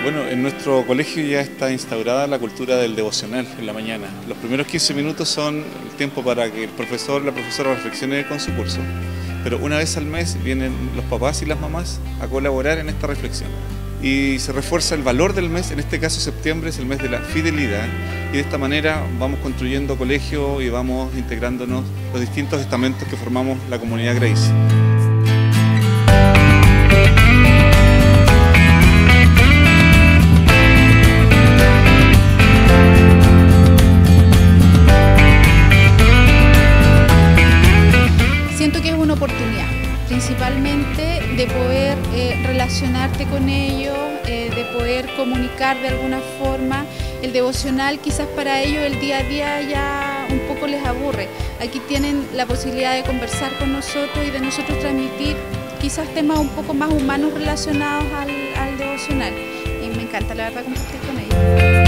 Bueno, en nuestro colegio ya está instaurada la cultura del devocional en la mañana. Los primeros 15 minutos son el tiempo para que el profesor o la profesora reflexione con su curso, pero una vez al mes vienen los papás y las mamás a colaborar en esta reflexión. Y se refuerza el valor del mes, en este caso septiembre es el mes de la fidelidad, y de esta manera vamos construyendo colegio y vamos integrándonos los distintos estamentos que formamos la comunidad Grace. Siento que es una oportunidad, principalmente de poder relacionarte con ellos, de poder comunicar de alguna forma. El devocional quizás para ellos el día a día ya un poco les aburre. Aquí tienen la posibilidad de conversar con nosotros y de nosotros transmitir quizás temas un poco más humanos relacionados al devocional. Y me encanta la verdad compartir con ellos.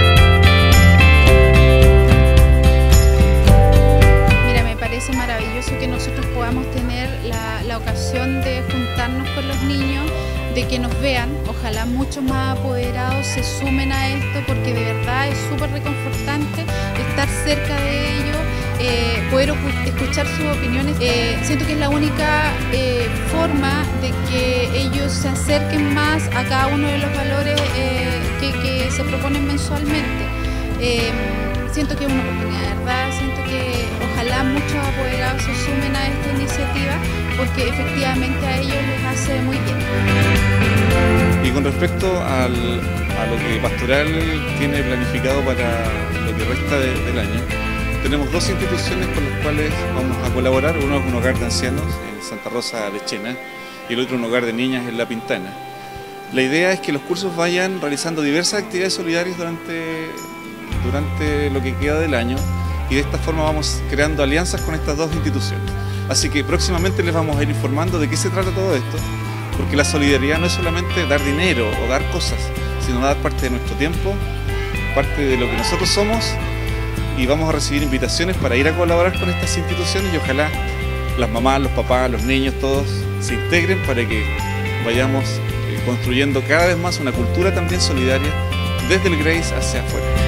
Es maravilloso que nosotros podamos tener la ocasión de juntarnos con los niños, de que nos vean, ojalá muchos más apoderados se sumen a esto, porque de verdad es súper reconfortante estar cerca de ellos, poder escuchar sus opiniones. Siento que es la única forma de que ellos se acerquen más a cada uno de los valores que se proponen mensualmente. Siento que es una oportunidad, de verdad, siento que ojalá muchos apoderados se sumen a esta iniciativa porque efectivamente a ellos les hace muy bien. Y con respecto a lo que Pastoral tiene planificado para lo que resta del año, tenemos dos instituciones con las cuales vamos a colaborar. Uno es un hogar de ancianos en Santa Rosa de Chena y el otro un hogar de niñas en La Pintana. La idea es que los cursos vayan realizando diversas actividades solidarias durante lo que queda del año, y de esta forma vamos creando alianzas con estas dos instituciones. Así que próximamente les vamos a ir informando de qué se trata todo esto, porque la solidaridad no es solamente dar dinero o dar cosas, sino dar parte de nuestro tiempo, parte de lo que nosotros somos, y vamos a recibir invitaciones para ir a colaborar con estas instituciones y ojalá las mamás, los papás, los niños, todos se integren para que vayamos construyendo cada vez más una cultura también solidaria desde el Grace hacia afuera.